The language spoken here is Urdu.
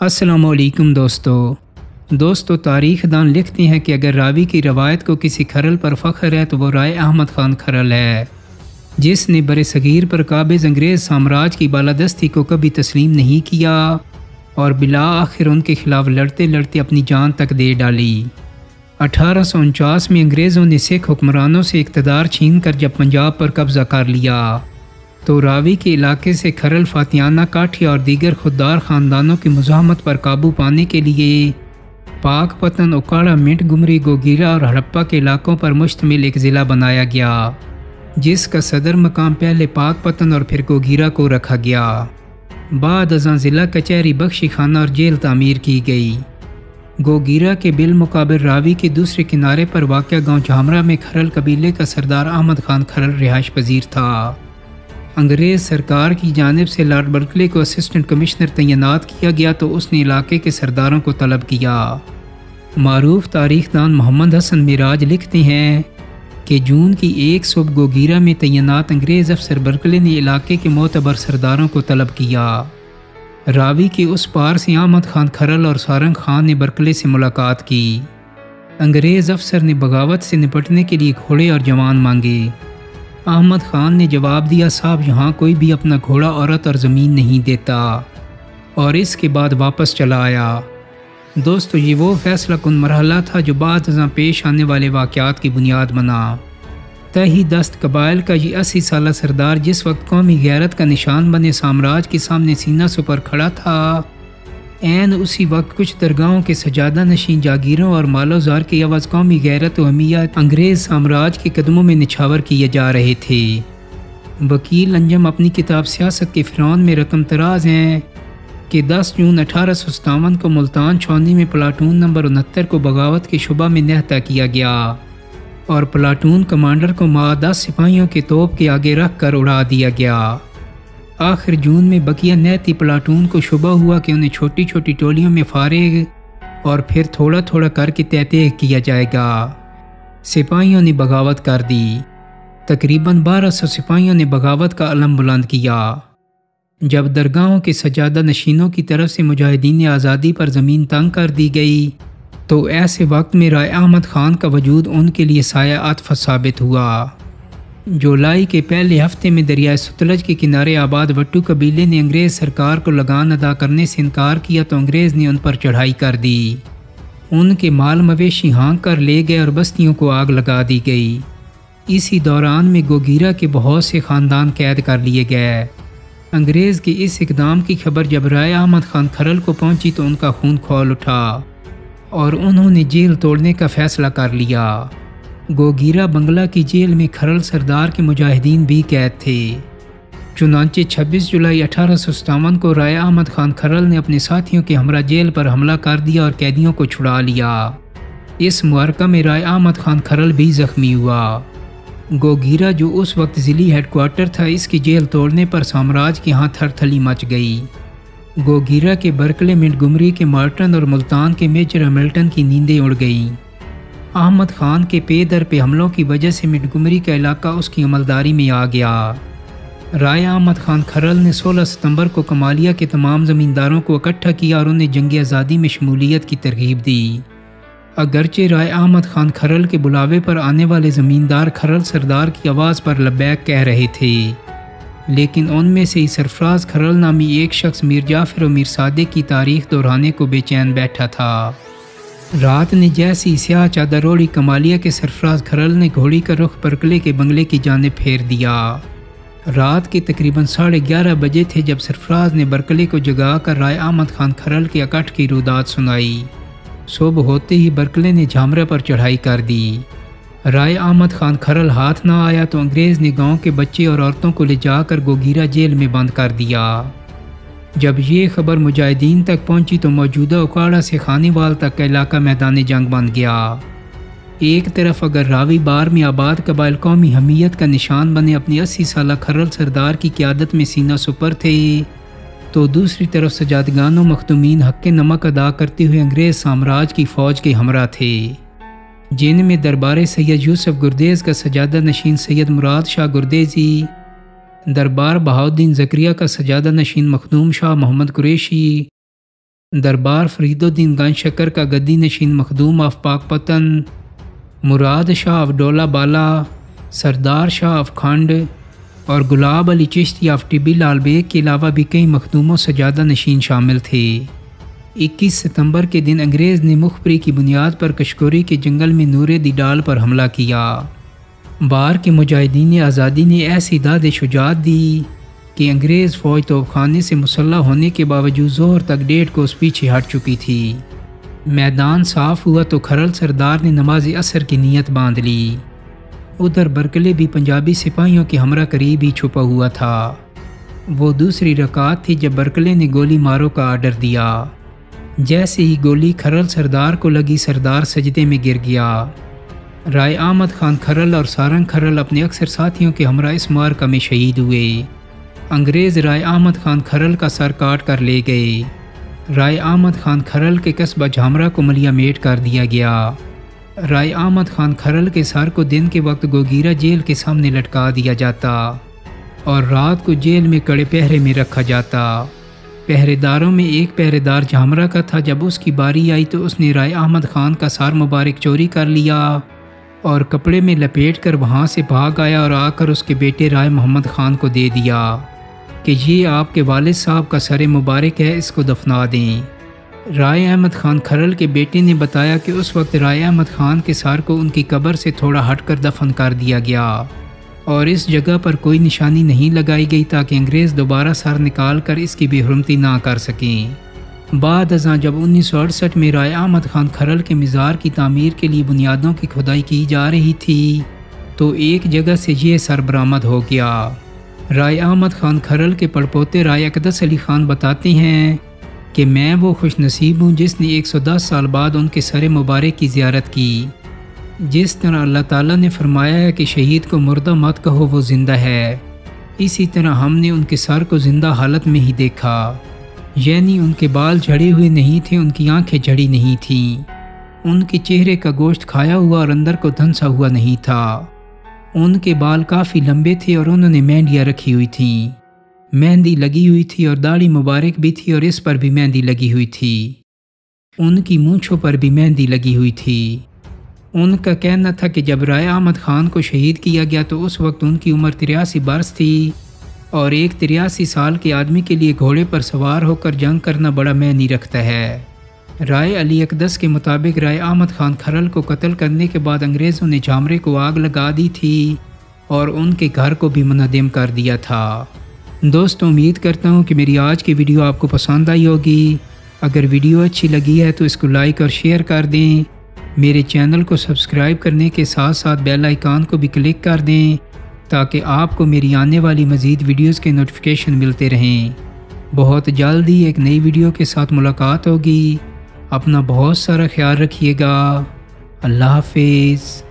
السلام علیکم دوستو تاریخ دان لکھتے ہیں کہ اگر راوی کی روایت کو کسی کھرل پر فخر ہے تو وہ رائے احمد خان کھرل ہے، جس نے برِ صغیر پر قابض انگریز سامراج کی بالادستی کو کبھی تسلیم نہیں کیا اور بالآخر ان کے خلاف لڑتے لڑتے اپنی جان تک دے ڈالی۔ 1849 میں انگریزوں نے سکھ حکمرانوں سے اقتدار چھین کر جب پنجاب پر قبضہ کر لیا تو راوی کے علاقے سے کھرل، فاتحانہ، کاٹھی اور دیگر خوددار خاندانوں کی مزاحمت پر قابو پانے کے لیے پاک پتن، اوکاڑا، منٹ گمری، گوگیرا اور ہڑپا کے علاقوں پر مشتمل ایک ضلع بنایا گیا، جس کا صدر مقام پہلے پاک پتن اور پھر گوگیرا کو رکھا گیا۔ بعد ازاں ضلع کچہری، بخشی خانہ اور جیل تعمیر کی گئی۔ گوگیرا کے بالمقابل راوی کے دوسرے کنارے پر واقع گاؤں جھامرا میں کھرل قبیلے کا سردار احمد خان کھرل رہائش پذیر تھا۔ انگریز سرکار کی جانب سے لارڈ برکلے کو اسسٹنٹ کمشنر تعینات کیا گیا تو اس نے علاقے کے سرداروں کو طلب کیا۔ معروف تاریخ دان محمد حسن معراج لکھتے ہیں کہ جون کی ایک صبح گوگیرا میں تعینات انگریز افسر برکلے نے علاقے کے معتبر سرداروں کو طلب کیا۔ راوی کے اس پار سے احمد خان کھرل اور سارنگ خان نے برکلے سے ملاقات کی۔ انگریز افسر نے بغاوت سے نپٹنے کے لیے گھوڑے اور جوان مانگے۔ احمد خان نے جواب دیا، صاحب یہاں کوئی بھی اپنا گھوڑا، عورت اور زمین نہیں دیتا، اور اس کے بعد واپس چلا آیا۔ دوستو، یہ وہ فیصلہ کن مرحلہ تھا جو بعد ازاں پیش آنے والے واقعات کی بنیاد بنا۔ تہی دست قبائل کا یہ 80 سالہ سردار جس وقت قومی غیرت کا نشان بنے سامراج کے سامنے سینہ سپر کھڑا تھا، عین اسی وقت کچھ درگاہوں کے سجادہ نشین جاگیروں اور مال و زار کے عوض قومی غیرت و حمیت انگریز سامراج کے قدموں میں نچھاور کیے جا رہے تھے۔ وکیل انجم اپنی کتاب سیاست کے فرعون میں رقم تراز ہیں کہ 10 جون 1857 کو ملتان چھاؤنی میں پلاٹون نمبر 69 کو بغاوت کے شبہ میں نہتا کیا گیا اور پلاٹون کمانڈر کو مع 10 سپاہیوں کے توپ کے آگے رکھ کر اڑا دیا گیا۔ آخر جون میں بقیہ نیتی پلاٹون کو شبہ ہوا کہ انہیں چھوٹی چھوٹی ٹولیوں میں فارغ اور پھر تھوڑا تھوڑا کر کے تحقیق کیا جائے گا۔ سپاہیوں نے بغاوت کر دی۔ تقریباً 1200 سپاہیوں نے بغاوت کا علم بلند کیا۔ جب درگاہوں کے سجادہ نشینوں کی طرف سے مجاہدین آزادی پر زمین تنگ کر دی گئی تو ایسے وقت میں رائے احمد خان کا وجود ان کے لیے سایہ عطف ثابت ہوا۔ جولائی کے پہلے ہفتے میں دریائے ستلج کے کنارے آباد وٹو قبیلے نے انگریز سرکار کو لگان ادا کرنے سے انکار کیا تو انگریز نے ان پر چڑھائی کر دی۔ ان کے مال مویشی ہانک کر لے گئے اور بستیوں کو آگ لگا دی گئی۔ اسی دوران میں گوگیرا کے بہت سے خاندان قید کر لیے گئے۔ انگریز کے اس اقدام کی خبر جب رائے احمد خان کھرل کو پہنچی تو ان کا خون کھول اٹھا اور انہوں نے جیل توڑنے کا فیصلہ کر لیا۔ گوگیرا بنگلہ کی جیل میں کھرل سردار کے مجاہدین بھی قید تھے۔ چنانچہ 26 جولائی 1857 کو رائے احمد خان کھرل نے اپنے ساتھیوں کے ہمراہ جیل پر حملہ کر دیا اور قیدیوں کو چھڑا لیا۔ اس معرکہ میں رائے احمد خان کھرل بھی زخمی ہوا۔ گوگیرا جو اس وقت ضلعی ہیڈ کوارٹر تھا، اس کی جیل توڑنے پر سامراج کے ہاں تھر تھلی مچ گئی۔ گوگیرا کے برکلے، منٹ گمری کے مارٹن اور ملتان کے میجر ہیملٹن کی نیندیں اڑ گئیں۔ احمد خان کے پے در پہ حملوں کی وجہ سے منٹ گمری کا علاقہ اس کی عملداری میں آ گیا۔ رائے احمد خان کھرل نے 16 ستمبر کو کمالیہ کے تمام زمینداروں کو اکٹھا کیا اور انہیں جنگ آزادی میں شمولیت کی ترغیب دی۔ اگرچہ رائے احمد خان کھرل کے بلاوے پر آنے والے زمیندار کھرل سردار کی آواز پر لبیک کہہ رہے تھے، لیکن ان میں سے ہی سرفراز کھرل نامی ایک شخص میر جعفر و میر صادق کی تاریخ دہرانے کو بے چین بیٹھا تھا۔ رات نے جیسی سیاہ چادر اوڑھی، کمالیہ کے سرفراز کھرل نے گھوڑی کا رخ برکلے کے بنگلے کی جانب پھیر دیا۔ رات کے تقریباً 11:30 بجے تھے جب سرفراز نے برکلے کو جگا کر رائے احمد خان کھرل کے اکٹھ کی روداد سنائی۔ صبح ہوتے ہی برکلے نے جھامرا پر چڑھائی کر دی۔ رائے احمد خان کھرل ہاتھ نہ آیا تو انگریز نے گاؤں کے بچے اور عورتوں کو لے جا کر گوگیرا جیل میں بند کر دیا۔ جب یہ خبر مجاہدین تک پہنچی تو موجودہ اوکاڑا سے خانی وال تک کا علاقہ میدان جنگ بن گیا۔ ایک طرف اگر راوی بار میں آباد قبائل قومی حمیت کا نشان بنے اپنی 80 سالہ کھرل سردار کی قیادت میں سینہ سپر تھے، تو دوسری طرف سجادگان و مخدومین حق نمک ادا کرتے ہوئے انگریز سامراج کی فوج کے ہمراہ تھے، جن میں دربار سید یوسف گردیز کا سجادہ نشین سید مراد شاہ گردیزی، دربار بہاؤالدین زکریا کا سجادہ نشین مخدوم شاہ محمد قریشی، دربار فریدالدین گنج شکر کا گدی نشین Makhdoom of Pakpattan, Murad Shah of Dola Bala, Sardar Shah of Khand اور گلاب علی چشتی آف ٹبی لال بیگ کے علاوہ بھی کئی مخدوم و سجادہ نشین شامل تھے۔ 21 ستمبر کے دن انگریز نے مخبری کی بنیاد پر کشکوری کے جنگل میں نور دی ڈال پر حملہ کیا۔ بار کے مجاہدین آزادی نے ایسی داد شجاعت دی کہ انگریز فوج توپ خانے سے مسلح ہونے کے باوجود ظہر تک 1.5 کوس پیچھے ہٹ چکی تھی۔ میدان صاف ہوا تو کھرل سردار نے نماز عصر کی نیت باندھ لی۔ ادھر برکلے بھی پنجابی سپاہیوں کے ہمراہ قریب ہی چھپا ہوا تھا۔ وہ دوسری رکعت تھی جب برکلے نے گولی مارو کا آرڈر دیا۔ جیسے ہی گولی کھرل سردار کو لگی، سردار سجدے میں گر گیا۔ رائے احمد خان کھرل اور سارنگ کھرل اپنے اکثر ساتھیوں کے ہمراہ اس معرکہ میں شہید ہوئے۔ انگریز رائے احمد خان کھرل کا سر کاٹ کر لے گئے۔ رائے احمد خان کھرل کے قصبہ جھامرا کو ملیا میٹ کر دیا گیا۔ رائے احمد خان کھرل کے سر کو دن کے وقت گوگیرا جیل کے سامنے لٹکا دیا جاتا اور رات کو جیل میں کڑے پہرے میں رکھا جاتا۔ پہرے داروں میں ایک پہرے دار جھامرا کا تھا۔ جب اس کی باری آئی تو اس نے رائے احمد خان کا سر مبارک چوری کر لیا اور کپڑے میں لپیٹ کر وہاں سے بھاگ آیا اور آ کر اس کے بیٹے رائے محمد خان کو دے دیا کہ یہ آپ کے والد صاحب کا سر مبارک ہے، اس کو دفنا دیں۔ رائے احمد خان کھرل کے بیٹے نے بتایا کہ اس وقت رائے احمد خان کے سر کو ان کی قبر سے تھوڑا ہٹ کر دفن کر دیا گیا اور اس جگہ پر کوئی نشانی نہیں لگائی گئی تاکہ انگریز دوبارہ سر نکال کر اس کی بے حرمتی نہ کر سکیں۔ بعد ازاں جب 1968 میں رائے احمد خان کھرل کے مزار کی تعمیر کے لیے بنیادوں کی کھدائی کی جا رہی تھی تو ایک جگہ سے یہ سر برآمد ہو گیا۔ رائے احمد خان کھرل کے پڑپوتے رائے اقدس علی خان بتاتے ہیں کہ میں وہ خوش نصیب ہوں جس نے 110 سال بعد ان کے سر مبارک کی زیارت کی۔ جس طرح اللہ تعالیٰ نے فرمایا ہے کہ شہید کو مردہ مت کہو، وہ زندہ ہے، اسی طرح ہم نے ان کے سر کو زندہ حالت میں ہی دیکھا، یعنی ان کے بال جھڑے ہوئے نہیں تھے، ان کی آنکھیں جھڑی نہیں تھیں، ان کے چہرے کا گوشت کھایا ہوا اور اندر کو دھنسا ہوا نہیں تھا، ان کے بال کافی لمبے تھے اور انہوں نے مہندیاں رکھی ہوئی تھیں، مہندی لگی ہوئی تھی اور داڑھی مبارک بھی تھی اور اس پر بھی مہندی لگی ہوئی تھی، ان کی مونچھوں پر بھی مہندی لگی ہوئی تھی۔ ان کا کہنا تھا کہ جب رائے احمد خان کو شہید کیا گیا تو اس وقت ان کی عمر 83 برس تھی اور ایک 83 سال کے آدمی کے لیے گھوڑے پر سوار ہو کر جنگ کرنا بڑا معنی رکھتا ہے۔ رائے علی اقدس کے مطابق رائے احمد خان کھرل کو قتل کرنے کے بعد انگریزوں نے جھامرے کو آگ لگا دی تھی اور ان کے گھر کو بھی منہدم کر دیا تھا۔ دوستوں، امید کرتا ہوں کہ میری آج کی ویڈیو آپ کو پسند آئی ہوگی۔ اگر ویڈیو اچھی لگی ہے تو اس کو لائک اور شیئر کر دیں۔ میرے چینل کو سبسکرائب کرنے کے ساتھ ساتھ بیل آئیکن کو بھی کلک کر دیں تاکہ آپ کو میری آنے والی مزید ویڈیوز کے نوٹیفیکیشن ملتے رہیں۔ بہت جلد ہی ایک نئی ویڈیو کے ساتھ ملاقات ہوگی۔ اپنا بہت سارا خیال رکھیے گا۔ اللہ حافظ۔